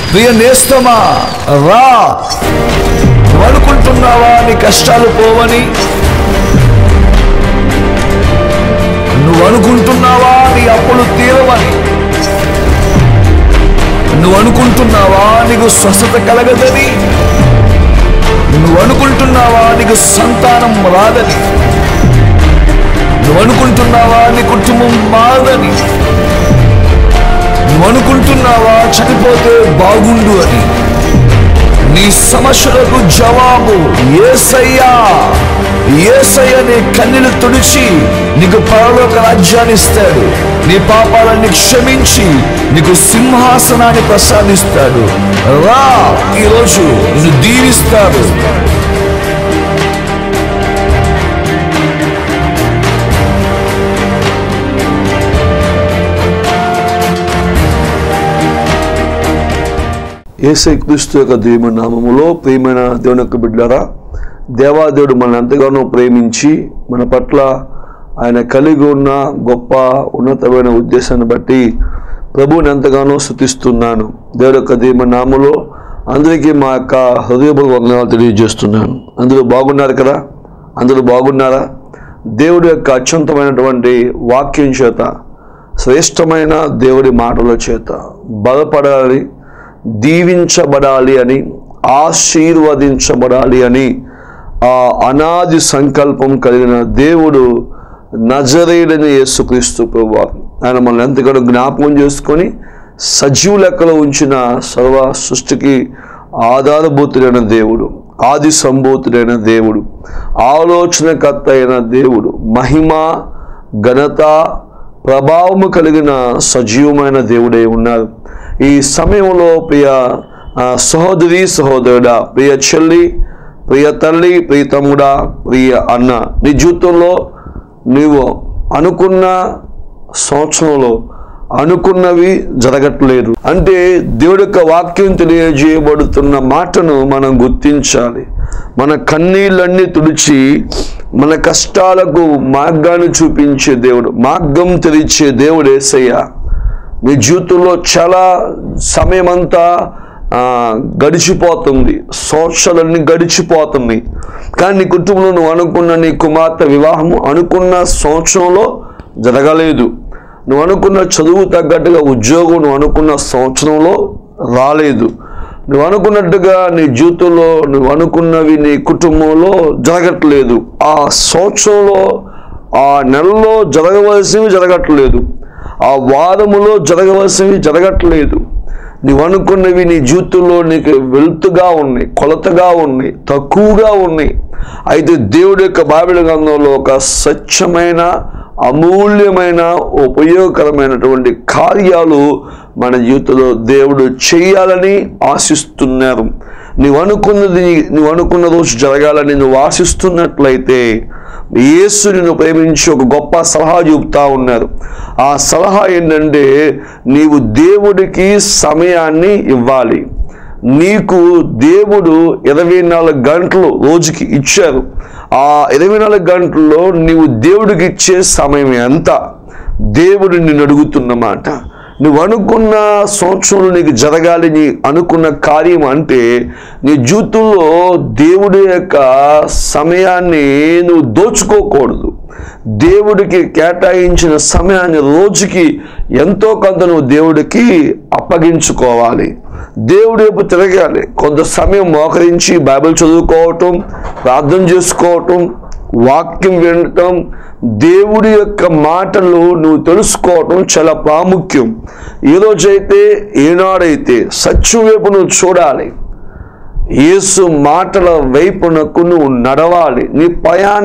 ప్రియ నేస్తమా రా. నువ్వు అనుకుంటున్నావా నీ కష్టాలు పోవని? నువ్వు అనుకుంటున్నావా నీ అప్పులు తీరవని? నువ్వు అనుకుంటున్నావా నీకు స్వస్థత కలగదని? నువ్వు అనుకుంటున్నావా నీకు సంతానం రాదని? నువ్వు అనుకుంటున్నావా నీ కుటుంబం మారదని? నువ్వు అనుకుంటున్నావా చనిపోతే బాగుండు అని? నీ సమస్యలకు జవాబు యేసయ్యా. యేసయ్య నీ కన్నీళ్లు తుడిచి నీకు పరలోక రాజ్యాన్ని ఇస్తాడు. నీ పాపాలన్నీ క్షమించి నీకు సింహాసనాన్ని ప్రసాదిస్తాడు. రా, ఈరోజు నిన్ను దీవిస్తాడు. యేసు క్రీస్తు యొక్క దివ్య నామములో ప్రియమైన దేవుని యొక్క బిడ్డలారా, దేవాదేవుడు మనల్ని ఎంతగానో ప్రేమించి మన పట్ల ఆయన కలిగి ఉన్న గొప్ప ఉన్నతమైన ఉద్దేశాన్ని బట్టి ప్రభువుని ఎంతగానో స్తుతిస్తున్నాను. దేవుడి యొక్క దివ్య నామములో అందరికీ మా యొక్క హృదయపూర్వక వందనాలు తెలియజేస్తున్నాను. అందరూ బాగున్నారు కదా? అందరూ బాగున్నారా? దేవుడి యొక్క అత్యంతమైనటువంటి వాక్యం చేత, శ్రేష్టమైన దేవుడి మాటల చేత బలపడాలి, దీవించబడాలి అని, ఆశీర్వదించబడాలి అని ఆ అనాది సంకల్పం కలిగిన దేవుడు నజరేయుడైన యేసుక్రీస్తు ప్రభువు ఆయన మనల్ని ఎంతగానో జ్ఞాపకం చేసుకొని సజీవ లెక్కలో ఉంచిన సర్వ సృష్టికి ఆధారభూతుడైన దేవుడు, ఆది సంభూతుడైన దేవుడు, ఆలోచనకర్త అయిన దేవుడు, మహిమ ఘనత ప్రభావము కలిగిన సజీవమైన దేవుడై ఉన్నారు. ఈ సమయంలో ప్రియ సహోదరి సహోదరుడా, ప్రియ చెల్లి, ప్రియ తల్లి, ప్రియ తమ్ముడా, ప్రియ అన్న, నీ జీవితంలో నీవు అనుకున్న సంవత్సరంలో అనుకున్నవి జరగట్లేదు అంటే దేవుడి యొక్క వాక్యం తెలియజేయబడుతున్న మాటను మనం గుర్తించాలి. మన కన్నీళ్ళన్నీ తుడిచి మన కష్టాలకు మార్గాన్ని చూపించే దేవుడు, మార్గం తెరిచే దేవుడు యేసయ్య. నీ జీవితంలో చాలా సమయం అంతా గడిచిపోతుంది, సంవత్సరాలన్నీ గడిచిపోతుంది. కానీ నీ కుటుంబంలో నువ్వు అనుకున్న నీ కుమార్తె వివాహము అనుకున్న సంవత్సరంలో జరగలేదు. నువ్వు అనుకున్న చదువు తగ్గట్టుగా ఉద్యోగం నువ్వు అనుకున్న సంవత్సరంలో రాలేదు. నువ్వు అనుకున్నట్టుగా నీ జీవితంలో నువ్వు అనుకున్నవి నీ కుటుంబంలో జరగట్లేదు. ఆ సంవత్సరంలో, ఆ నెలలో జరగవలసినవి జరగట్లేదు, ఆ వారములో జరగవలసినవి జరగట్లేదు. నువ్వు అనుకున్నవి నీ జీవితంలో నీకు వెలుతుగా ఉన్నాయి, కొలతగా ఉన్నాయి, తక్కువగా ఉన్నాయి. అయితే దేవుడి యొక్క బైబిల్ గ్రంథంలో ఒక స్వచ్ఛమైన, అమూల్యమైన, ఉపయోగకరమైనటువంటి కార్యాలు మన జీవితంలో దేవుడు చేయాలని ఆశిస్తున్నారు. నువ్వు అనుకున్న రోజు జరగాలని నువ్వు ఆశిస్తున్నట్లయితే యేసు నిన్ను ప్రేమించి ఒక గొప్ప సలహా చెబుతా ఉన్నారు. ఆ సలహా ఏంటంటే, నీవు దేవుడికి సమయాన్ని ఇవ్వాలి. నీకు దేవుడు 24 గంటలు రోజుకి ఇచ్చారు. ఆ 24 గంటల్లో నీవు దేవుడికి ఇచ్చే సమయం ఎంత? దేవుడు నిన్ను అడుగుతున్నమాట. నువ్వు అనుకున్న సంవత్సరంలో నీకు జరగాలి నీ అనుకున్న కార్యం అంటే నీ జీవితంలో దేవుడి యొక్క సమయాన్ని నువ్వు దోచుకోకూడదు. దేవుడికి కేటాయించిన సమయాన్ని రోజుకి ఎంతో కొంత నువ్వు దేవుడికి అప్పగించుకోవాలి. దేవుడి వైపు తిరగాలి. కొంత సమయం మోకరించి బైబిల్ చదువుకోవటం, ప్రార్థన చేసుకోవటం, వాక్యం వినటం, దేవుడి యొక్క మాటలు నువ్వు తెలుసుకోవటం చాలా ప్రాముఖ్యం. ఈరోజైతే ఏనాడైతే సత్యం వైపు నువ్వు చూడాలి, యేసు మాటల వైపునకు నువ్వు నడవాలి. నీ ప్రయాణ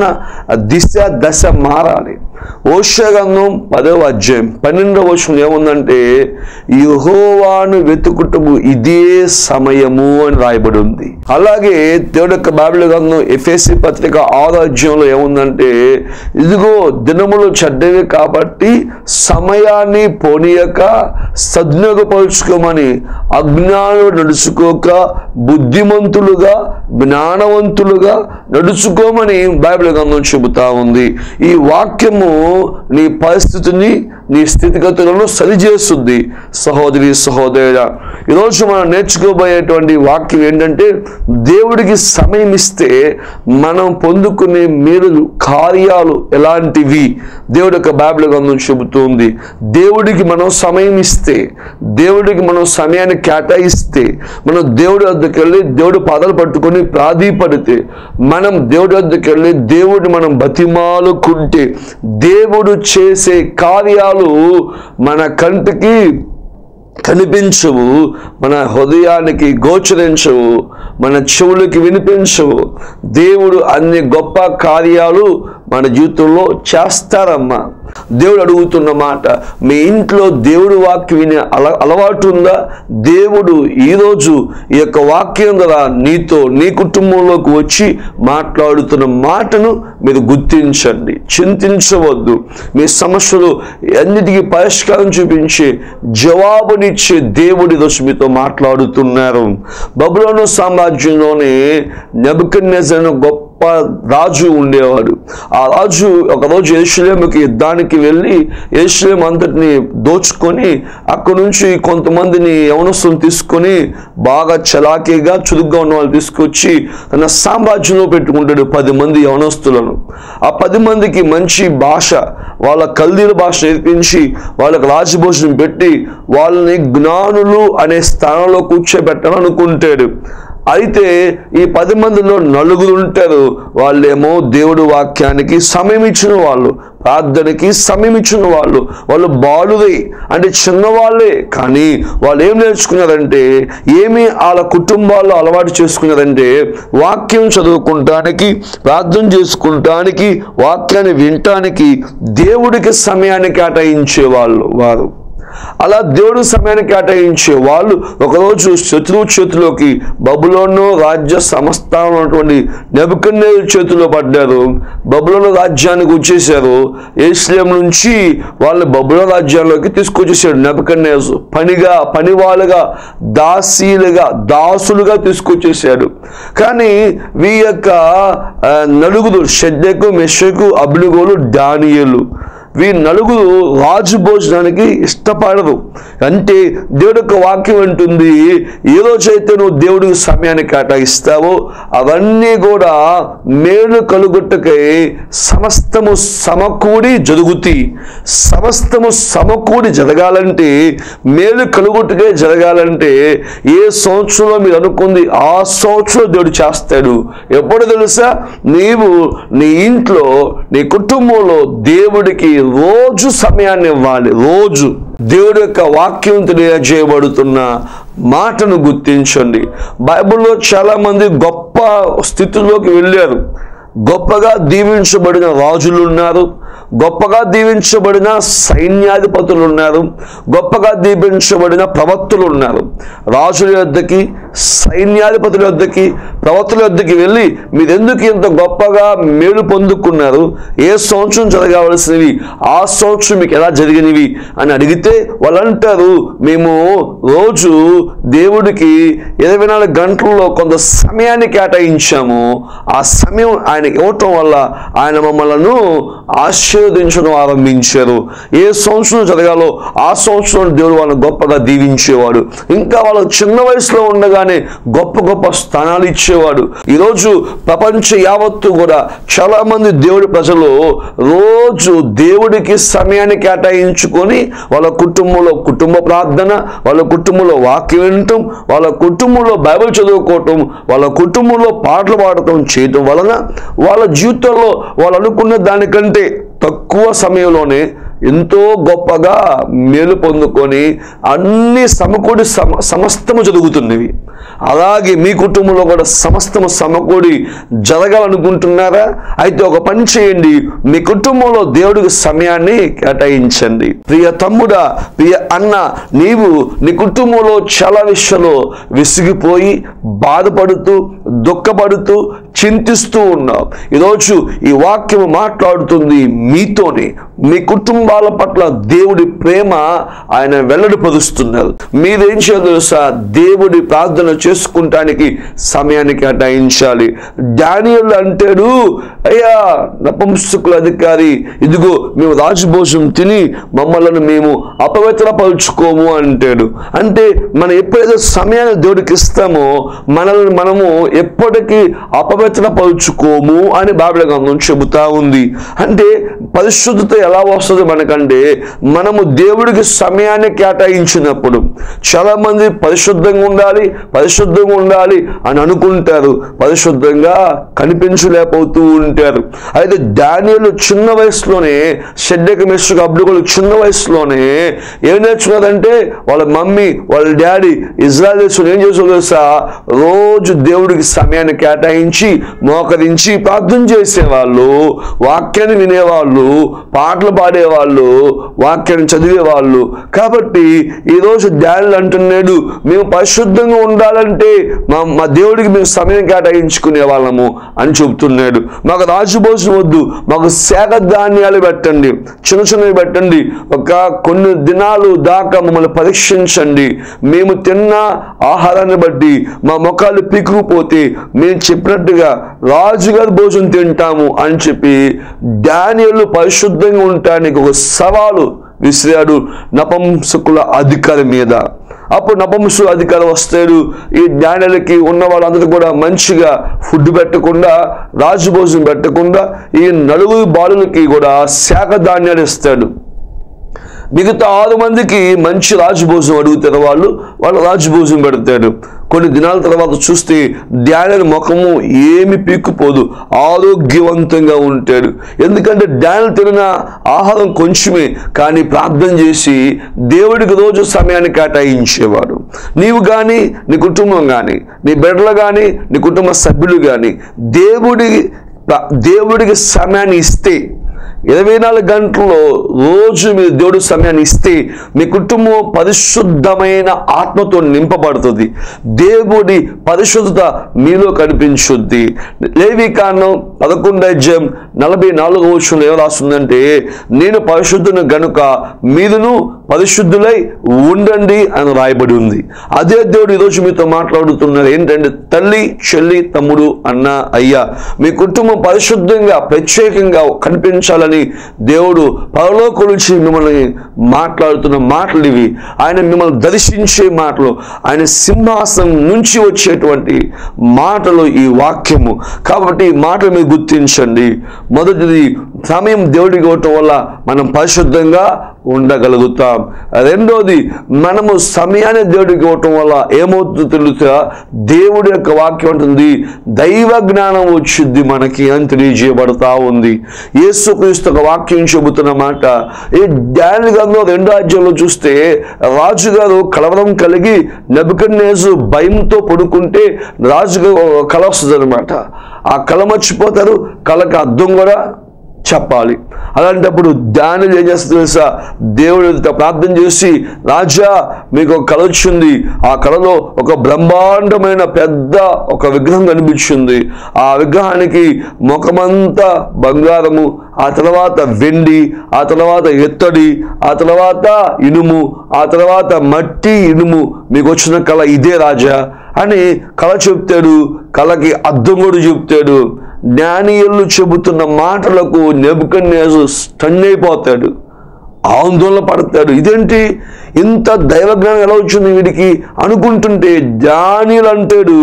దశ మారాలి. హోషేయ గ్రంథం 10వ అధ్యాయం 12వ వచనం ఏముందంటే, యెహోవాను వెతుకుటకు ఇదే సమయము అని రాయబడి ఉంది. అలాగే దేవుడి యొక్క బైబిల్ గ్రంథం ఎఫెసీ పత్రిక 6వ అధ్యాయంలో ఏముందంటే, ఇదిగో దినములు చెడ్డవి కాబట్టి సమయాన్ని పోనీయక సద్వినియోగపరుచుకోమని అజ్ఞానులు నడుచుకోక బుద్ధిమంతులుగా జ్ఞానవంతులుగా నడుచుకోమని బైబిల్ గ్రంథం చెబుతా ఉంది. ఈ వాక్యము నీ పరిస్థితిని, నీ స్థితిగతులను సరిచేస్తుంది. సహోదరి సహోదరుడా, ఈరోజు మనం నేర్చుకోబోయేటువంటి వాక్యం ఏంటంటే, దేవుడికి సమయం ఇస్తే మనం పొందుకునే మేలు కార్యాలు ఎలాంటివి దేవుడి యొక్క బైబిల్ గ్రంథం చెబుతుంది. దేవుడికి మనం సమయం ఇస్తే, దేవుడికి మనం సమయాన్ని కేటాయిస్తే, మనం దేవుడి వద్దకు వెళ్ళి దేవుడి పాదాలు పట్టుకొని ప్రాధీపడితే, మనం దేవుడి వద్దకు వెళ్ళి దేవుడిని మనం బతిమాలుకుంటే, దేవుడు చేసే కార్యాలు మన కంటికి కనిపించవు, మన హృదయానికి గోచరించవు, మన చెవులకి వినిపించవు. దేవుడు అన్ని గొప్ప కార్యాలు మన జీవితంలో చేస్తారమ్మా. దేవుడు అడుగుతున్న మాట, మీ ఇంట్లో దేవుడు వాక్యం వినే అలవాటు ఉందా? దేవుడు ఈరోజు ఈ యొక్క వాక్యం ద్వారా నీతో, నీ కుటుంబంలోకి వచ్చి మాట్లాడుతున్న మాటను మీరు గుర్తించండి, చింతించవద్దు. మీ సమస్యలు అన్నిటికీ పరిష్కారం చూపించి జవాబునిచ్చే దేవుడి ఈరోజు మీతో మాట్లాడుతున్నారు. బబులోను సామ్రాజ్యంలోనే నెబుకద్నెజరు గొప్ప రాజు ఉండేవాడు. ఆ రాజు ఒకరోజు యెరూషలేముకి యుద్ధానికి వెళ్ళి యెరూషలేం అంతటిని దోచుకొని అక్కడి నుంచి కొంతమందిని యవనస్తులను తీసుకొని, బాగా చలాకీగా చురుగ్గా ఉన్న వాళ్ళు తీసుకొచ్చి తన సామ్రాజ్యంలో పెట్టుకుంటాడు 10 మంది యవనస్తులను. ఆ 10 మందికి మంచి భాష, వాళ్ళ కల్దీల భాష నేర్పించి వాళ్ళకి రాజభోజనం పెట్టి వాళ్ళని జ్ఞానులు అనే స్థానంలో కూర్చోబెట్టాలనుకుంటాడు. అయితే ఈ 10 మందిలో 9 ఉంటారు, వాళ్ళేమో దేవుడి వాక్యానికి సమయం ఇచ్చిన వాళ్ళు, ప్రార్థనకి సమయం ఇచ్చిన వాళ్ళు. వాళ్ళు బాలురై అంటే చిన్నవాళ్ళే, కానీ వాళ్ళు ఏం నేర్చుకున్నారంటే, ఏమి వాళ్ళ కుటుంబాల్లో అలవాటు చేసుకున్నారంటే, వాక్యం చదువుకుంటానికి, ప్రార్థన చేసుకుంటానికి, వాక్యాన్ని వినటానికి దేవుడికి సమయాన్ని కేటాయించేవాళ్ళు వారు. అలా దేవుడి సమయాన్ని కేటాయించే వాళ్ళు ఒకరోజు శత్రువు చేతిలోకి, బబులోను రాజ్య సంస్థానం ఉన్నటువంటి నెబుకద్నెజరు చేతిలో పడ్డారు. బబులోను రాజ్యానికి వచ్చేసారు. యెరూషలేం నుంచి వాళ్ళని బబులోను రాజ్యాల్లోకి తీసుకొచ్చేసాడు నెబుకద్నెజరు. పనివాళ్ళుగా, దాసులుగా తీసుకొచ్చేసాడు. కానీ వీ యొక్క 9 షద్రకు, మెషకు, అబేద్నెగోలు, దానియేలు, వీ 9 రాజు భోజనానికి ఇష్టపడరు. అంటే దేవుడి యొక్క వాక్యం అంటుంది, ఏ రోజైతే నువ్వు దేవుడికి సమయాన్ని కేటాయిస్తావో అవన్నీ కూడా మేలు కలుగుటకై సమస్తము సమకూడి జరుగుతాయి. సమస్తము సమకూడి జరగాలంటే, మేలు కలుగుటకై జరగాలంటే, ఏ సంవత్సరంలో మీరు అనుకుంది ఆ సంవత్సరం దేవుడు చేస్తాడు. ఎప్పుడు తెలుసా? నీవు నీ ఇంట్లో, నీ కుటుంబంలో దేవుడికి రోజు సమయాన్ని ఇవ్వాలి. రోజు దేవుడి యొక్క వాక్యం తెలియజేయబడుతున్న మాటను గుర్తించండి. బైబిల్లో చాలా మంది గొప్ప స్థితిలోకి వెళ్ళారు. గొప్పగా దీవించబడిన రాజులు ఉన్నారు, గొప్పగా దీవించబడిన సైన్యాధిపతులు ఉన్నారు, గొప్పగా దీవించబడిన ప్రవక్తలు ఉన్నారు. రాజుల యొద్దకి, సైన్యాధిపతుల యొద్దకి, ప్రవక్తల యొద్దకి వెళ్ళి, మీరెందుకు ఇంత గొప్పగా మేలు పొందుకున్నారు, ఏ సంవత్సరం జరగవలసినవి ఆ సంవత్సరం మీకు ఎలా జరిగినవి అని అడిగితే వాళ్ళు అంటారు, మేము రోజు దేవుడికి 24 గంటల్లో కొంత సమయాన్ని కేటాయించాము. ఆ సమయం ఆయనకి ఇవ్వటం వల్ల ఆయన మమ్మల్ని ఆశీర్వదించడం ఆరంభించారు. ఏ సంవత్సరం జరగాలో ఆ సంవత్సరం దేవుడు వాళ్ళని గొప్పగా దీవించేవాడు. ఇంకా వాళ్ళు చిన్న వయసులో ఉండగానే గొప్ప గొప్ప స్థానాలు ఇచ్చేవాడు. ఈరోజు ప్రపంచ యావత్తు కూడా చాలా మంది దేవుడి ప్రజలు రోజు దేవుడికి సమయాన్ని కేటాయించుకొని వాళ్ళ కుటుంబంలో కుటుంబ ప్రార్థన, వాళ్ళ కుటుంబంలో వాక్యం వినటం, వాళ్ళ కుటుంబంలో బైబిల్ చదువుకోవటం, వాళ్ళ కుటుంబంలో పాటలు పాడటం చేయటం వలన వాళ్ళ జీవితంలో వాళ్ళు అనుకున్న దానికంటే తక్కువ సమయంలోనే ఎంతో గొప్పగా మేలు పొందుకొని అన్ని సమకూడి సమస్తము జరుగుతున్నవి. అలాగే మీ కుటుంబంలో కూడా సమస్తము సమకూడి జరగాలనుకుంటున్నారా? అయితే ఒక పని చేయండి, మీ కుటుంబంలో దేవుడికి సమయాన్ని కేటాయించండి. ప్రియ తమ్ముడా, ప్రియ అన్న, నీవు నీ కుటుంబంలో చాలా విషయంలో విసిగిపోయి బాధపడుతూ దుఃఖపడుతూ చింతిస్తూ ఉన్నాం. ఈరోజు ఈ వాక్యం మాట్లాడుతుంది మీతోనే. మీ కుటుంబాల పట్ల దేవుడి ప్రేమ ఆయన వెల్లడిపరుస్తున్నారు. మీరేం చేయాలో తెలుసా? దేవుడి ప్రార్థన చేసుకుంటానికి సమయాన్ని కేటాయించాలి. దానియేలు అంటాడు, అయ్యా నపుంసకుల అధికారి, ఇదిగో మేము రాజభోజనం తిని మమ్మల్ని మేము అపవిత్రపరుచుకోము అంటాడు. అంటే మనం ఎప్పుడైతే సమయాన్ని దేవుడికి ఇస్తామో మనల్ని మనము ఎప్పటికీ అపవిత్రపరుచుకోము అని బైబిల్ గ్రంథం చెబుతా ఉంది. అంటే పరిశుద్ధత ఎలా వస్తుంది మనకంటే మనము దేవుడికి సమయాన్ని కేటాయించినప్పుడు. చాలా మంది పరిశుద్ధంగా ఉండాలి అని అనుకుంటారు, పరిశుద్ధంగా కనిపించలేకపోతూ ఉంటారు. అయితే దానియేలు చిన్న వయసులోనే, షడ్రకు మెషకు అబ్దుగోలు చిన్న వయసులోనే ఏం నేర్చుకున్నారంటే వాళ్ళ మమ్మీ వాళ్ళ డాడీ ఇజ్రాయేలీస్ ఏం చేసో తెలుసా? రోజు దేవుడికి సమయాన్ని కేటాయించి మోకరించి ప్రార్థన చేసేవాళ్ళు, వాక్యాన్ని వినేవాళ్ళు, పాటలు పాడేవాళ్ళు, వాక్యాన్ని చదివేవాళ్ళు. కాబట్టి ఈరోజు డాడీలు అంటున్నాడు, మేము పరిశుద్ధంగా ఉండాలంటే మా దేవుడికి మేము సమయం కేటాయించుకునే వాళ్ళము అని చెబుతున్నాడు. మాకు రాజభోజనం వద్దు, మాకు శాఖ ధాన్యాలు పెట్టండి, చిన్నవి పెట్టండి, ఒక కొన్ని దినాలు దాకా మమ్మల్ని పరీక్షించండి. మేము తిన్న ఆహారాన్ని బట్టి మా ముఖాలు పీకుపోతే మేము చెప్పినట్టుగా రాజుగారి భోజనం తింటాము అని చెప్పి దానియేలు పరిశుద్ధంగా ఉండటానికి ఒక సవాలు విసిరాడు నపుంసకుల అధికారి మీద. అప్పుడు నపుంసకుల అధికారి వస్తాడు. ఈ దానియేలుకి ఉన్న వాళ్ళందరూ కూడా మంచిగా ఫుడ్ పెట్టకుండా, రాజభోజనం పెట్టకుండా ఈ నలుగురు బాలులకి కూడా శాఖ ధాన్యాలు ఇస్తాడు. మిగతా 6 మందికి మంచి రాజభోజనం అడుగుతారు, వాళ్ళు రాజభోజనం పెడతాడు. కొన్ని దినాల తర్వాత చూస్తే దానియేలు ముఖము ఏమి పీక్కుపోదు, ఆరోగ్యవంతంగా ఉంటాడు. ఎందుకంటే దానియేలు తిన్న ఆహారం కొంచెమే, కానీ ప్రార్థన చేసి దేవుడికి రోజు సమయాన్ని కేటాయించేవాడు. నీవు కానీ, నీ కుటుంబం కానీ, నీ బిడ్డలు కానీ, నీ కుటుంబ సభ్యులు కానీ దేవుడికి సమయాన్ని ఇస్తే, 24 గంటల్లో రోజు మీరు దేవుడి సమయాన్ని ఇస్తే మీ కుటుంబం పరిశుద్ధమైన ఆత్మతో నింపబడుతుంది. దేవుడి పరిశుద్ధత మీలో కనిపించుద్ది. లేవికాండం 11:44 ఏం రాస్తుందంటే, నేను పరిశుద్ధుని గనుక మీరును పరిశుద్ధులై ఉండండి అని రాయబడి ఉంది. అదే దేవుడు ఈరోజు మీతో మాట్లాడుతున్నారు. ఏంటంటే, తల్లి, చెల్లి, తమ్ముడు, అన్న, అయ్యా, మీ కుటుంబం పరిశుద్ధంగా ప్రత్యేకంగా కనిపించాలని దేవుడు పరలోకం నుంచి మిమ్మల్ని మాట్లాడుతున్న మాటలు ఇవి. ఆయన మిమ్మల్ని దర్శించే మాటలు, ఆయన సింహాసనం నుంచి వచ్చేటువంటి మాటలు ఈ వాక్యము. కాబట్టి ఈ మాటలు మీరు గుర్తించండి. మొదటిది, సమయం దేవుడికి ఇవ్వటం వల్ల మనం పరిశుద్ధంగా ఉండగలుగుతాం. రెండోది, మనము సమయాన్ని దేవుడికి ఇవ్వటం వల్ల ఏమవుతుందో తెలుసా? దేవుడి యొక్క వాక్యం ఉంటుంది, దైవ జ్ఞానం వచ్చింది మనకి అని తెలియజేయబడతా ఉంది. యేసుక్రీస్తు ఒక వాక్యం చెబుతున్న మాట ఈ దానియేలు గ్రంథం 2వ అధ్యాయంలో చూస్తే, రాజుగారు కలవరం కలిగి నెబుకద్నెజరు భయంతో పడుకుంటే రాజుగారు కల వస్తుంది అనమాట. ఆ కల మర్చిపోతారు, కళకి అర్థం కూడా చెప్పాలి. అలాంటప్పుడు దానియేలు ఏం చేస్తుంది తెలుసా? దేవుడితో ప్రార్థన చేసి, రాజా మీకు ఒక కళ వచ్చింది, ఆ కళలో ఒక బ్రహ్మాండమైన పెద్ద ఒక విగ్రహం కనిపించింది. ఆ విగ్రహానికి ముఖమంతా బంగారము, ఆ తర్వాత వెండి, ఆ తర్వాత ఇత్తడి, ఆ తర్వాత ఇనుము, ఆ తర్వాత మట్టి, ఇనుము. మీకు వచ్చిన కళ ఇదే రాజా అని కళ చెప్తాడు. కళకి అర్థం కూడా చెప్తాడు. దానియేలు చెబుతున్న మాటలకు నెబుకద్నెజరు స్టన్ అయిపోతాడు, ఆందోళన పడతాడు. ఇదేంటి, ఇంత దైవజ్ఞానం ఎలా వచ్చింది వీడికి అనుకుంటుంటే దానియేలు అంటాడు,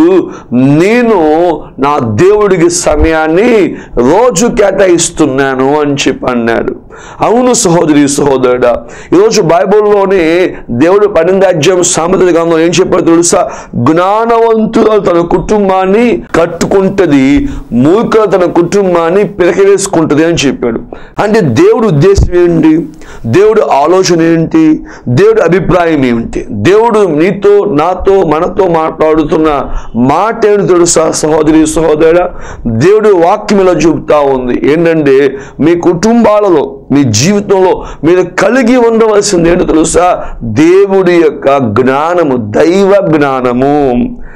నేను నా దేవుడికి సమయాన్ని రోజు కేటాయిస్తున్నాను అని చెప్పి అన్నాడు. అవును సహోదరి, సహోదరుడా, ఈరోజు బైబిల్లోనే దేవుడు 12వ అధ్యాయం సామెతల గ్రంథంలో ఏం చెప్పాడు తెలుసా? జ్ఞానవంతులు తన కుటుంబాన్ని కట్టుకుంటది, మూర్ఖులు తన కుటుంబాన్ని పిరకవేసుకుంటది అని చెప్పాడు. అంటే దేవుడు ఉద్దేశం ఏంటి? దేవుడు ఆలోచన ఏంటి? దేవుడి అభిప్రాయం ఏమిటి? దేవుడు నీతో, నాతో, మనతో మాట్లాడుతున్న మాట ఏంటి తెలుసా సహోదరి, సహోదరుడా? దేవుడు వాక్యం ఇలా చెబుతా ఉంది. ఏంటంటే, మీ కుటుంబాలలో, మీ జీవితంలో మీరు కలిగి ఉండవలసింది ఏంటో తెలుసా? దేవుడి యొక్క జ్ఞానము, దైవ జ్ఞానము.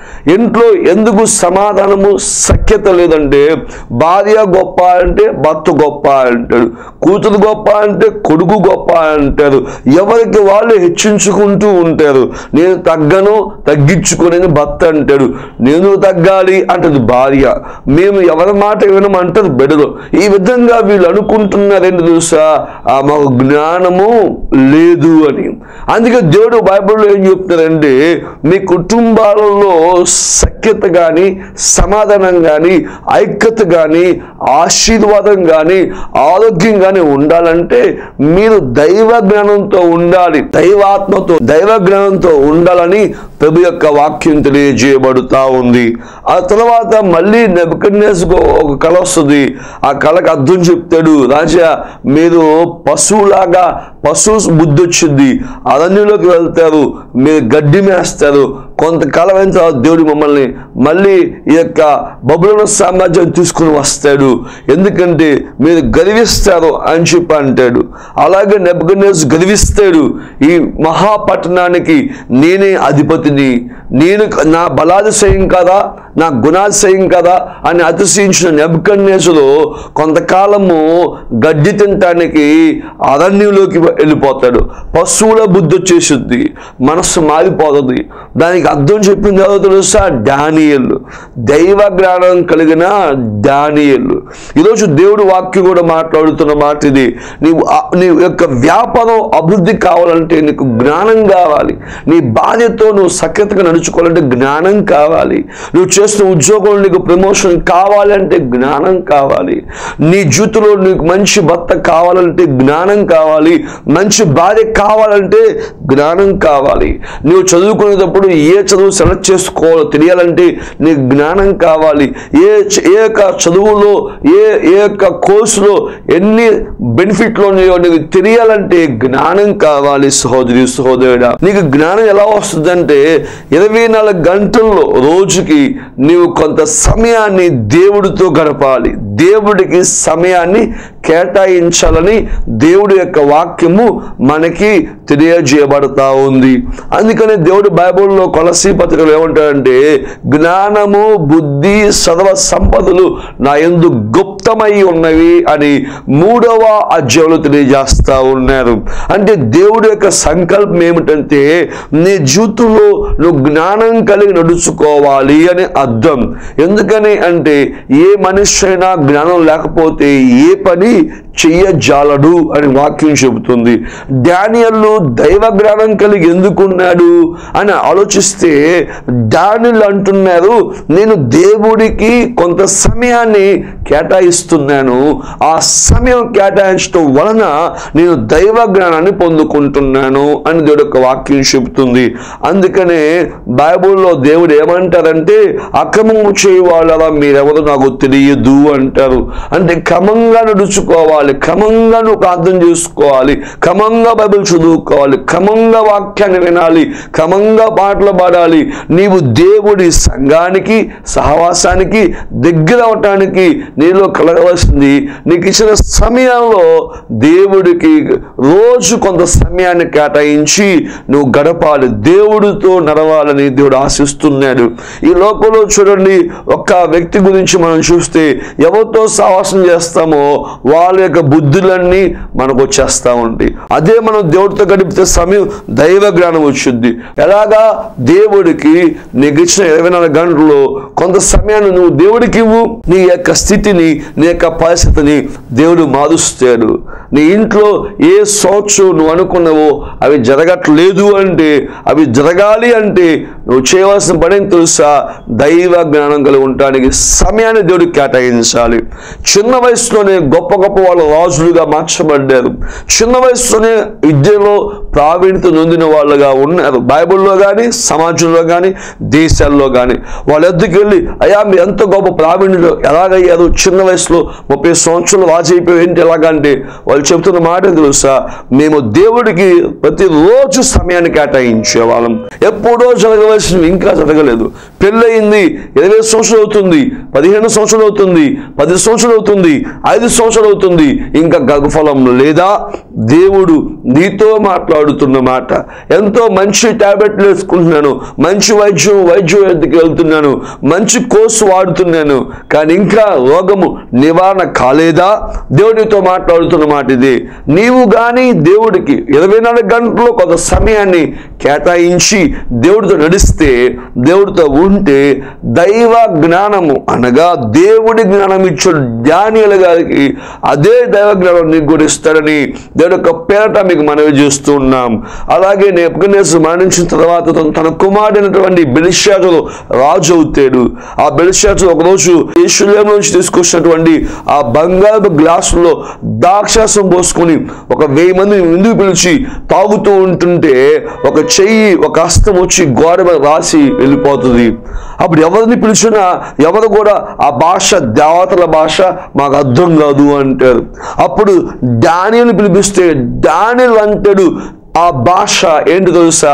ఇంట్లో ఎందుకు సమాధానము సఖ్యత లేదంటే భార్య గొప్ప అంటే భర్త గొప్ప అంటాడు, కూతురు గొప్ప అంటే కొడుకు గొప్ప అంటారు. ఎవరికి వాళ్ళు హెచ్చించుకుంటూ ఉంటారు. నేను తగ్గను, తగ్గించుకుని భర్త అంటాడు. నేను తగ్గాలి అంటది భార్య. మేము ఎవరి మాట వినమంటారు బిడ్డలు. ఈ విధంగా వీళ్ళు అనుకుంటున్నారు ఏంటి తెలుసా, మాకు జ్ఞానము లేదు అని. అందుకే దేవుడు బైబిల్లో ఏం చెప్తారంటే మీ కుటుంబాలలో సఖ్యత కానీ, సమాధానం కానీ, ఐక్యత కానీ, ఆశీర్వాదం కానీ, ఆరోగ్యం కానీ ఉండాలంటే మీరు దైవ జ్ఞానంతో ఉండాలి, దైవాత్మతో దైవ జ్ఞానంతో ఉండాలని ప్రభు యొక్క వాక్యం తెలియజేయబడుతూ ఉంది. ఆ తర్వాత మళ్ళీ నెబుకద్నెజరుకు ఒక కళ వస్తుంది. ఆ కళకు అర్థం చెప్తాడు, రాజా మీరు పశువులాగా, పశువు బుద్ధి వచ్చింది, అరణ్యంలోకి వెళ్తారు, మీరు గడ్డి మేస్తారు, కొంతకాలం అయిన తర్వాత దేవుడు మమ్మల్ని మళ్ళీ ఈ యొక్క బబులోను సామ్రాజ్యం తీసుకుని వస్తాడు, ఎందుకంటే మీరు గర్విస్తారు అని చెప్పి అంటాడు. అలాగే నెబుకద్నెజరు గర్విస్తాడు, ఈ మహాపట్టణానికి నేనే అధిపతిని, నేను నా బలాతిశయం కదా, నా గుణాతిశయం కదా అని అతిశయించిన నెబుకద్నెజరు కొంతకాలము గడ్డి తినటానికి అరణ్యంలోకి వెళ్ళిపోతాడు. పశువుల బుద్ధి వచ్చేసింది, మనస్సు మారిపోతుంది. దానికి అర్థం చెప్పింది ఎవరో తెలుసా, దానియేలు, దైవ జ్ఞానం కలిగిన దానియేలు. ఈరోజు దేవుడు వాక్యం కూడా మాట్లాడుతున్న మాట ఇది. నీ యొక్క వ్యాపారం అభివృద్ధి కావాలంటే నీకు జ్ఞానం కావాలి. నీ బాధ్యతతో నువ్వు సఖ్యతగా నడుచుకోవాలంటే జ్ఞానం కావాలి. నువ్వు చేస్తున్న ఉద్యోగంలో నీకు ప్రమోషన్ కావాలంటే జ్ఞానం కావాలి. నీ జీవితంలో నీకు మంచి భర్త కావాలంటే జ్ఞానం కావాలి. మంచి భార్య కావాలంటే జ్ఞానం కావాలి. నువ్వు చదువుకునేటప్పుడు ఏ చదువు సెలెక్ట్ చేసుకోవాలో తెలియాలంటే నీకు జ్ఞానం కావాలి. ఏ యొక్క చదువులో ఏ యొక్క కోర్సులో ఎన్ని బెనిఫిట్లో నీకు తెలియాలంటే జ్ఞానం కావాలి. సహోదరి సహోదరుడా, నీకు జ్ఞానం ఎలా వస్తుందంటే 24 గంటల్లో రోజుకి నీవు కొంత సమయాన్ని దేవుడితో గడపాలి, దేవుడికి సమయాన్ని కేటాయించాలని దేవుడి యొక్క వాక్యము మనకి తెలియజేయబడతా ఉంది. అందుకని దేవుడు బైబిల్లో కొలసీ పత్రికలో ఏమంటాడంటే జ్ఞానము, బుద్ధి, సర్వ సంపదలు నా యందు గుప్తమై ఉన్నవి అని 3వ అధ్యాయంలో తెలియజేస్తా ఉన్నారు. అంటే దేవుడి యొక్క సంకల్పం ఏమిటంటే నీ జీవితంలో నువ్వు జ్ఞానం కలిగి నడుచుకోవాలి అని అర్థం. ఎందుకని అంటే ఏ మనిషి అయినా జ్ఞానం లేకపోతే ఏ పని చెయ్యజాలడు అని వాక్యం చెబుతుంది. దానియేలు దైవ జ్ఞానం కలిగి ఎందుకున్నాడు అని ఆలోచిస్తే దానియేలు అంటున్నారు, నేను దేవుడికి కొంత సమయాన్ని కేటాయిస్తున్నాను, ఆ సమయం కేటాయించడం వలన నేను దైవ జ్ఞానాన్ని పొందుకుంటున్నాను అని దేవుడు యొక్క వాక్యం చెబుతుంది. అందుకనే బైబిల్లో దేవుడు ఏమంటారంటే అక్రమము చేయవాళ్ళరా మీరెవరో నాకు తెలియదు అంటారు. అంటే క్రమంగా నడుచుకోవాలి, క్రమంగా నువ్వు ప్రార్థన చేసుకోవాలి, క్రమంగా బైబిల్ చదువుకోవాలి, క్రమంగా వాక్యాన్ని వినాలి, క్రమంగా పాటలు పాడాలి. నీవు దేవుడి సంఘానికి, సహవాసానికి దగ్గర అవటానికి నీలో కలగవలసింది నీకు ఇచ్చిన సమయంలో దేవుడికి రోజు కొంత సమయాన్ని కేటాయించి నువ్వు గడపాలి, దేవుడితో నడవాలని దేవుడు ఆశిస్తున్నాడు. ఈ లోకంలో చూడండి, ఒక్క వ్యక్తి గురించి మనం చూస్తే ఎవరితో సహవాసం చేస్తామో వాళ్ళ యొక్క బుద్ధులన్నీ మనకు వచ్చేస్తా ఉంటాయి. అదే మనం దేవుడితో గడిపితే సమయం దైవ జ్ఞానం వచ్చింది. ఎలాగా, దేవుడికి నీకు ఇచ్చిన 24 గంటల్లో కొంత సమయాన్ని నువ్వు దేవుడికి ఇవ్వు. నీ యొక్క స్థితిని, నీ యొక్క పరిస్థితిని దేవుడు మారుస్తాడు. నీ ఇంట్లో ఏ సోచు నువ్వు అనుకున్నావో అవి జరగట్లేదు అంటే, అవి జరగాలి అంటే నువ్వు చేయవలసిన పని తెలుసా, దైవ జ్ఞానం కలిగి ఉండటానికి సమయాన్ని దేవుడికి కేటాయించాలి. చిన్న వయసులోనే గొప్ప గొప్ప వాళ్ళు రాజులుగా మార్చబడ్డారు. చిన్న వయసులోనే విద్యలో ప్రావీణ్యత నొందిన వాళ్ళుగా ఉన్నారు. బైబిల్లో కానీ, సమాజంలో కానీ, దేశాల్లో కానీ. వాళ్ళ ఎద్దుకు వెళ్ళి, అయ్యా మీరు ఎంత గొప్ప ప్రావీణ్యులు ఎలాగయ్యారు, చిన్న వయసులో 30 సంవత్సరాలు రాజు అయిపోయి ఏంటి ఎలాగంటే వాళ్ళు చెబుతున్న మాట తెలుసా, మేము దేవుడికి ప్రతిరోజు సమయాన్ని కేటాయించేవాళ్ళం. ఎప్పుడో జరగవలసినవి ఇంకా జరగలేదు. పెళ్ళయింది, 20 సంవత్సరాలు అవుతుంది, 15 సంవత్సరాలు అవుతుంది, 10 సంవత్సరాలు అవుతుంది, 5 సంవత్సరాలు అవుతుంది, ఇంకా గర్భఫలం లేదా? దేవుడు నీతో మాట్లాడు మాట్లాడుతున్న మాట. ఎంతో మంచి టాబ్లెట్లు వేసుకుంటున్నాను, మంచి వైద్యం ఎద్దుకు వెళ్తున్నాను, మంచి కోర్సు వాడుతున్నాను, కానీ ఇంకా రోగము నివారణ కాలేదా? దేవుడితో మాట్లాడుతున్న మాట ఇది. నీవు కానీ దేవుడికి 24 గంటల్లో కొంత సమయాన్ని కేటాయించి దేవుడితో నడిస్తే, దేవుడితో ఉంటే, దైవ జ్ఞానము అనగా దేవుడి జ్ఞానం ఇచ్చిన దానియేలు గారికి అదే దైవ జ్ఞానం నీకు కూడా ఇస్తాడని దేవుడి యొక్క పేరట మీకు మనవి చేస్తూ ఉన్నాం. అలాగే నెబుకద్నెజరు మరణించిన తర్వాత తన కుమారుడైనటువంటి బెల్షాజరు రాజు అవుతాడు. ఆ బెల్షాజరు ఒకరోజు యెరూషలేము నుంచి తీసుకొచ్చినటువంటి ఆ బంగారు గ్లాసులో ద్రాక్షారసం పోసుకొని 1000 మంది ముందుకు పిలిచి తాగుతూ ఉంటుంటే ఒక చెయ్యి, ఒక హస్తం వచ్చి గోడ మీద రాసి వెళ్ళిపోతుంది. అప్పుడు ఎవరిని పిలిచినా ఎవరు కూడా ఆ భాష దేవతల భాష మాకు అర్థం కాదు అంటారు. అప్పుడు దానియేలుని పిలిపిస్తే దానియేలు అంటాడు, ఆ భాష ఏంటి తెలుసా?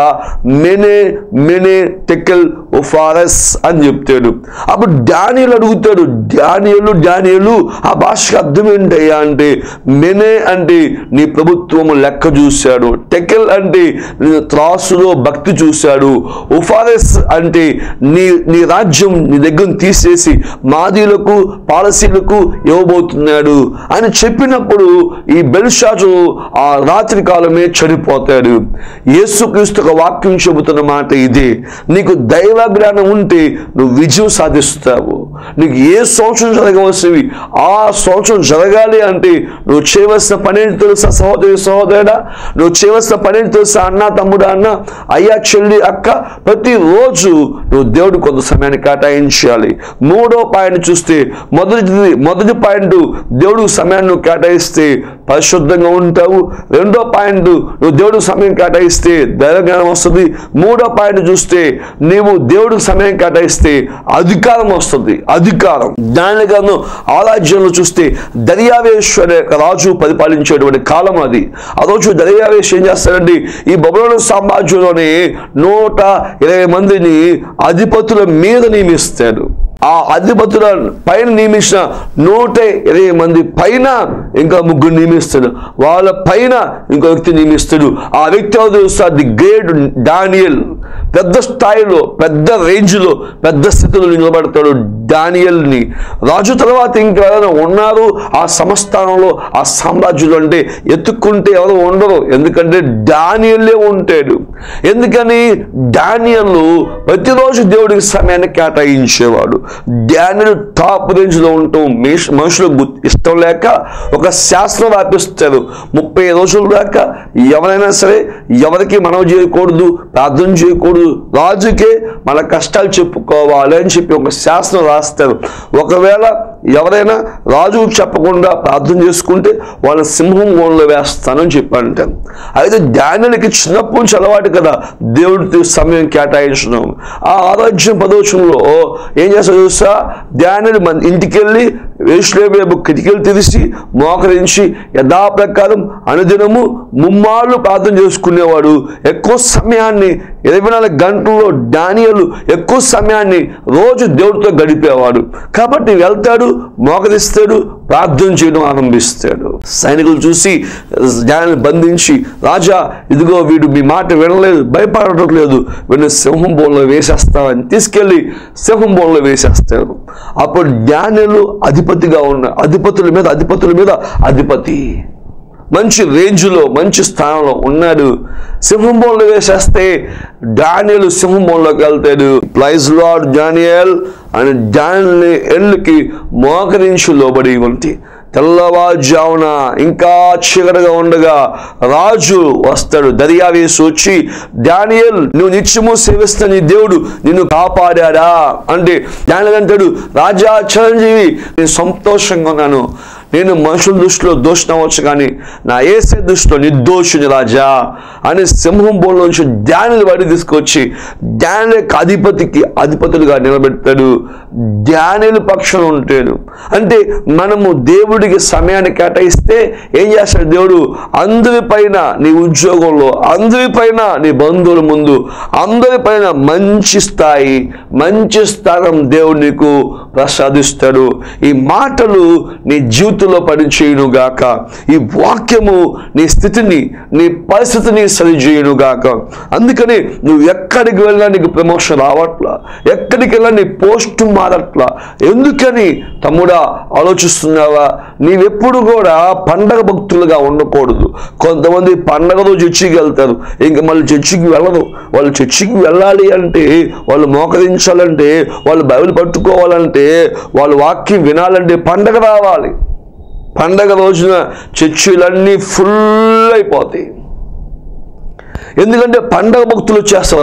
మెనే టెకెల్ ఉఫారస్ అని చెప్తాడు. అప్పుడు దానియేలు అడుగుతాడు, దానియేలు ఆ భాషకు అర్థం ఏంటయ్యా అంటే, మెనే అంటే నీ ప్రభుత్వము లెక్క చూశాడు, టెకెల్ అంటే నీ త్రాసులో భక్తి చూశాడు, ఉఫారస్ అంటే నీ రాజ్యం నీ దగ్గర తీసేసి మాదీలకు పాలసీలకు ఇవ్వబోతున్నాడు అని చెప్పినప్పుడు ఈ బెల్షాజరు ఆ రాత్రి కాలమే చనిపోతాడు. యేసుక్రీస్తు ఒక వాక్యం చెబుతున్న మాట ఇది. నీకు దైవ జ్ఞానం ఉంటే నువ్వు విజయం సాధిస్తావు. నీకు ఏ సంవత్సరం జరగవలసినవి ఆ సంవత్సరం జరగాలి అంటే నువ్వు చేయవలసిన పని ఏంటి తెలుసా సహోదరుడా? నువ్వు చేయవలసిన పని ఏంటి తెలుసా అన్న, తమ్ముడా, అన్న, అయ్యా, చెల్లి, అక్క? ప్రతిరోజు నువ్వు దేవుడు కొంత సమయాన్ని కేటాయించాలి. 3వ పాయింట్ చూస్తే మొదటి పాయింట్ దేవుడు సమయాన్ని నువ్వు కేటాయిస్తే పరిశుద్ధంగా ఉంటావు. 2వ పాయింట్ నువ్వు దేవుడు సమయం కేటాయిస్తే దైవజ్ఞానం వస్తుంది. 3వ పాయింట్ చూస్తే నీవు దేవుడికి సమయం కేటాయిస్తే అధికారం వస్తుంది. అధికారం దాని కాదు. ఆరాధ్యంలో చూస్తే దర్యావేషు అనే రాజు పరిపాలించేటువంటి కాలం అది. ఆ రోజు దర్యావేషు ఏం చేస్తాడండి, ఈ బబులోను సామ్రాజ్యంలోని 120 మందిని అధిపతుల మీద నియమిస్తాడు. ఆ అధిపతుల పైన నియమించిన 120 మంది పైన ఇంకా 3 నియమిస్తాడు. వాళ్ళ పైన ఇంకో వ్యక్తి నియమిస్తాడు. ఆ వ్యక్తి ది గ్రేట్ దానియేల్. పెద్ద స్థాయిలో, పెద్ద రేంజ్లో, పెద్ద స్థితిలో నిలబడతాడు దానియేల్ని. రాజు తర్వాత ఇంకెవరైనా ఉన్నారు ఆ సంస్థానంలో, ఆ సామ్రాజ్యంలో అంటే ఎత్తుక్కుంటే ఎవరు ఉండరు. ఎందుకంటే దానియేలే ఉంటాడు. ఎందుకని? దానియేలు ప్రతిరోజు దేవుడికి సమయాన్ని కేటాయించేవాడు. దానియేలు టాప్ రేంజ్లో ఉండటం మనుషులకు ఇష్టం లేక ఒక శాస్త్రం రాపిస్తారు. 30 రోజుల దాకా ఎవరైనా సరే ఎవరికి మనవి చేయకూడదు, ప్రార్థన చేయకూడదు, రాజుకే మన కష్టాలు చెప్పుకోవాలి అని చెప్పి ఒక శాస్త్రం రాస్తారు. ఒకవేళ ఎవరైనా రాజు చెప్పకుండా ప్రార్థన చేసుకుంటే వాళ్ళ సింహం గోన్లో వేస్తానని చెప్పంటారు. అయితే దానియేలుకి చిన్నప్పటి నుంచి అలవాటు కదా దేవుడికి సమయం కేటాయించడం. ఆ ఆరాధ్యం 10వ వచనంలో ఏం చేస్తాడు తెలుసా? దానియేలు ఇంటికి వెళ్ళి యెరూషలేము కిటికీలు తెరిచి మోకరించి యథాప్రకారం అనుదినము 3 మార్లు ప్రార్థన చేసుకునేవాడు. ఎక్కువ సమయాన్ని 24 గంటల్లో దానియేలు ఎక్కువ సమయాన్ని రోజు దేవుడితో గడిపేవాడు. కాబట్టి వెళ్తాడు, మోకరిస్తాడు, ప్రార్థన చేయడం ఆరంభిస్తాడు. సైనికులు చూసి దానిని బంధించి, రాజా ఇదిగో వీడు మీ మాట వినలేదు, భయపడటం లేదు, వీడిని సింహం బోన్లో వేసేస్తామని తీసుకెళ్ళి సింహం బోన్లో వేసేస్తాడు. అప్పుడు దానియేలు అధిపతిగా ఉన్న అధిపతుల మీద అధిపతి, మంచి రేంజ్లో, మంచి స్థానంలో ఉన్నాడు. సింహం బోన్లో వేసేస్తే దానియేలు సింహం బోన్లోకి వెళ్తాడు. ప్రైజ్ లార్డ్ దానియేల్ అని దానియేలుని ఎల్లుకి మోకరించి లోబడి ఉంటే తెల్లవారుజామున ఇంకా చీకటిగా ఉండగా రాజు వస్తాడు. దర్యావేషు వచ్చి, దానియేల్ నువ్వు నిత్యము సేవిస్తున్న నీ దేవుడు నిన్ను కాపాడాడా అంటే దానియేలు అంటాడు, రాజా చిరంజీవి, నేను సంతోషంగా ఉన్నాను. నేను మనుషుల దృష్టిలో దోషం అవ్వచ్చు, కానీ నా యేసే దృష్టిలో నిర్దోషిని రాజా అని సింహం బోన్లోంచి దానియేలు బయట తీసుకొచ్చి దానియేలు అధిపతులుగా నిలబెడతాడు. దానియేలు పక్షం ఉంటాడు. అంటే మనము దేవుడికి సమయాన్ని కేటాయిస్తే ఏం చేస్తాడు దేవుడు? అందరిపైన, నీ ఉద్యోగంలో అందరిపైన, నీ బంధువుల ముందు అందరిపైన మంచి స్థాయి, మంచి స్థానం దేవుడు నీకు ప్రసాదిస్తాడు. ఈ మాటలు నీ జీవితం జీవితంలో పనిచేయునుగాక. ఈ వాక్యము నీ స్థితిని, నీ పరిస్థితిని సరిచేయునుగాక. అందుకని నువ్వు ఎక్కడికి వెళ్ళినా నీకు ప్రమోషన్ రావట్లా, ఎక్కడికి వెళ్ళినా నీ పోస్ట్ మారట్లా. ఎందుకని తమ్ముడా ఆలోచిస్తున్నావా? నీవెప్పుడు కూడా పండగ భక్తులుగా ఉండకూడదు. కొంతమంది పండగ రోజు చర్చికి వెళ్తారు, ఇంకా మళ్ళీ చర్చికి వెళ్ళరు. వాళ్ళు చర్చికి వెళ్ళాలి అంటే, వాళ్ళు మోకరించాలంటే, వాళ్ళు బైబిల్ పట్టుకోవాలంటే, వాళ్ళు వాక్యం వినాలంటే పండగ రావాలి. పండగ రోజున చర్చిలన్నీ ఫుల్ అయిపోతాయి. ఎందుకంటే పండగ భక్తులు చేస్తారు.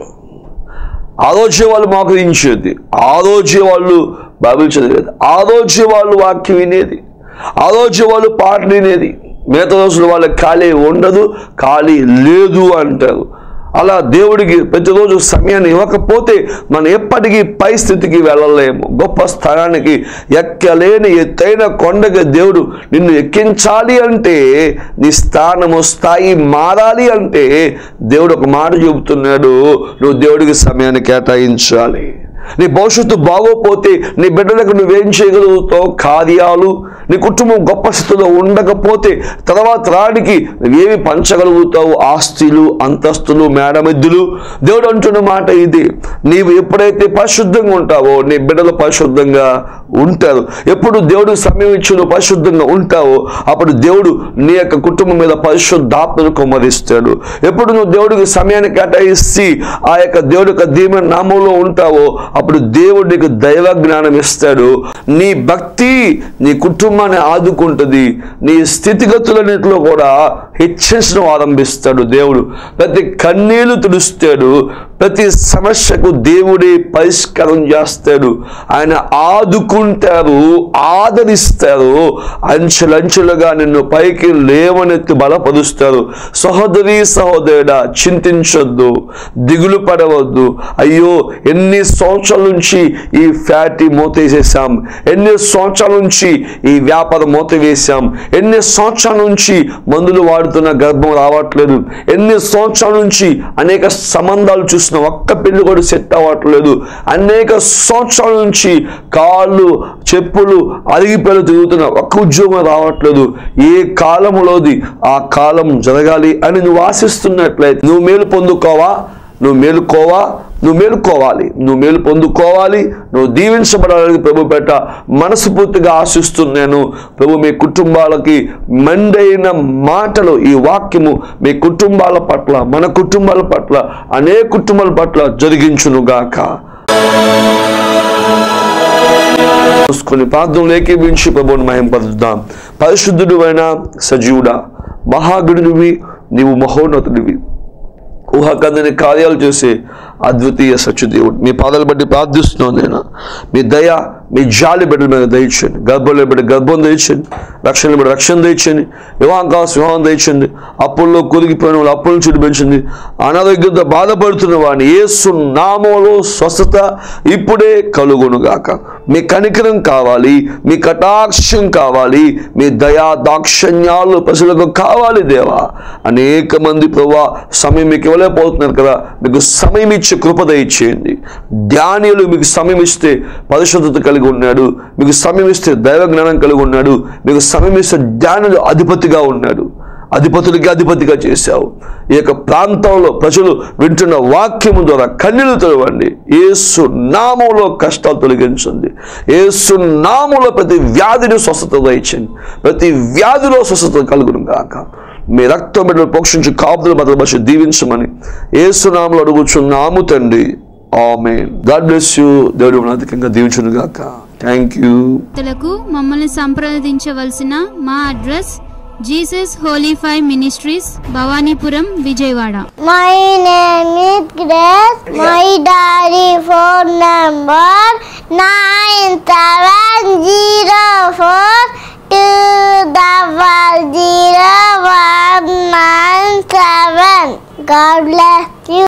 ఆ రోజే వాళ్ళు మోకరించేది, ఆ రోజే వాళ్ళు బైబిల్ చదివేది, ఆ రోజే వాళ్ళు వాక్యం వినేది, ఆ రోజే వాళ్ళు పాట వినేది. మిగతా రోజులు వాళ్ళకి ఖాళీ ఉండదు, ఖాళీ లేదు అంటారు. అలా దేవుడికి ప్రతిరోజు సమయాన్ని ఇవ్వకపోతే మనం ఎప్పటికీ పై స్థితికి వెళ్ళలేము. గొప్ప స్థానానికి ఎక్కలేని ఎత్తైన కొండకి దేవుడు నిన్ను ఎక్కించాలి అంటే, నీ స్థాయి మారాలి అంటే దేవుడు ఒక మాట చెబుతున్నాడు, నువ్వు దేవుడికి సమయాన్ని కేటాయించాలి. నీ భవిష్యత్తు బాగోపోతే నీ బిడ్డలకు నువ్వేం చేయగలుగుతావు? కార్యాలు. నీ కుటుంబం గొప్ప స్థితిలో ఉండకపోతే తర్వాత రానికి నువ్వేమి పంచగలుగుతావు? ఆస్తులు, అంతస్తులు, మేడమెద్దులు. దేవుడు అంటున్న మాట ఇది. నీవు ఎప్పుడైతే పరిశుద్ధంగా ఉంటావో నీ బిడ్డలు పరిశుద్ధంగా ఉంటారు. ఎప్పుడు దేవుడు సమయం ఇచ్చి నువ్వు పరిశుద్ధంగా ఉంటావో అప్పుడు దేవుడు నీ యొక్క కుటుంబం మీద పరిశుద్ధాత్మను కుమ్మరిస్తాడు. ఎప్పుడు నువ్వు దేవుడికి సమయాన్ని కేటాయిస్తే ఆ యొక్క దేవుడి యొక్క దీవెన నామంలో ఉంటావో అప్పుడు దేవుడు నీకు దైవ జ్ఞానం ఇస్తాడు. నీ భక్తి నీ కుటుంబాన్ని ఆదుకుంటుంది. నీ స్థితిగతులన్నింటిలో కూడా హెచ్చరించడం ఆరంభిస్తాడు దేవుడు. ప్రతి కన్నీళ్లు తుడుస్తాడు. ప్రతి సమస్యకు దేవుడే పరిష్కారం చేస్తాడు. ఆయన ఆదుకుంటారు, ఆదరిస్తారు. అంచెలంచెలుగా నిన్ను పైకి లేవనెత్తి బలపరుస్తారు. సహోదరి సహోదరుడా, చింతించొద్దు, దిగులు పడవద్దు. అయ్యో, ఎన్ని సంవత్సరాల నుంచి ఈ ఫ్యాటీ మూత వేసేసాం, ఎన్ని సంవత్సరాల నుంచి ఈ వ్యాపారం మూత వేసాం, ఎన్ని సంవత్సరాల నుంచి మందులు వాడుతున్న గర్భం రావట్లేదు, ఎన్ని సంవత్సరాల నుంచి అనేక సంబంధాలు చూసిన ఒక్క పెళ్లి కూడా సెట్ అవ్వట్లేదు, అనేక సంవత్సరాల నుంచి కాళ్ళు చెప్పులు అరిగిపోయి తిరుగుతున్న ఒక్క ఉద్యోగం రావట్లేదు. ఏ కాలంలోది ఆ కాలం జరగాలి అని నువ్వు ఆశిస్తున్నట్లయితే నువ్వు మేలు పొందుకోవా? నువ్వు మేలుకోవాలి, నువ్వు మేలు పొందుకోవాలి, నువ్వు దీవించబడాలని ప్రభు పేట మనస్ఫూర్తిగా ఆశిస్తున్నాను. ప్రభు మీ కుటుంబాలకి మెండైన మాటలు, ఈ వాక్యము మీ కుటుంబాల పట్ల, మన కుటుంబాల పట్ల, అనేక కుటుంబాల పట్ల జరిగించునుగాక. కొన్ని ప్రార్థనలు ఏకీభించి ప్రభువుని మహింపరుద్దాం. పరిశుద్ధుడు అయిన సజీవుడా, మహాగణుడివి, నీవు మహోన్నతుడివి, ఊహకందని కార్యాలు చేసే అద్వితీయ సత్యదేవుడు, మీ పాదాలు బట్టి ప్రార్థిస్తున్నాను. నేను మీ దయ, మీ జాలి బిడ్డల మీద దయచేయండి. గర్భంలో బిడ్డ గర్భం దయచేయండి, రక్షణ బిడ్డ రక్షణ దయచేయండి, వివాహం కావాల్సిన వివాహం దయచేయండి, అప్పుల్లో కురిగిపోయిన వాళ్ళు అప్పులను చూపించండి, అనారోగ్యంతో బాధపడుతున్న వాడిని యేసు నామములో స్వస్థత ఇప్పుడే కలుగునుగాక. మీ కనికరం కావాలి, మీ కటాక్షం కావాలి, మీ దయా దాక్షణ్యాలు ప్రజలకు కావాలి దేవా. అనేక మంది ప్రభువా సమయం మీకు ఇవ్వలేకపోతున్నారు కదా, మీకు సమయం ఇచ్చి కృప దయచేయండి. ధ్యానులు మీకు సమయం ఇస్తే పరిశుద్ధత కలిగి ఉన్నాడు, మీకు సమయం ఇస్తే దైవ జ్ఞానం కలిగి ఉన్నాడు, మీకు సమయం ఇస్తే ధ్యానులు అధిపతిగా ఉన్నాడు, అధిపతులకి అధిపతిగా చేశావు. ఈ యొక్క ప్రాంతంలో ప్రజలు వింటున్న వాక్యము ద్వారా కన్నీళ్లు తొలవండి. యేసు నామములో కష్టాలు తొలగించండి. యేసు నామములో ప్రతి వ్యాధిని స్వస్థత దయచేయండి. ప్రతి వ్యాధిలో స్వస్థత కలుగును గాక. మీ రక్తం బిడ్డలు పోషించి కాపుదల భద్రపరిచి దీవించమని యేసు నామములో అడుగుచున్నాము తండ్రి. ఆమేన్. God bless you. దేవుడు అధికంగా దీవించును గాక. Thank you. మమ్మల్ని సంప్రదించవలసిన మా address Jesus holy five ministries, Bhavanipuram, Vijayawada. My name is Grace. My daddy phone number 9704200197. God bless you.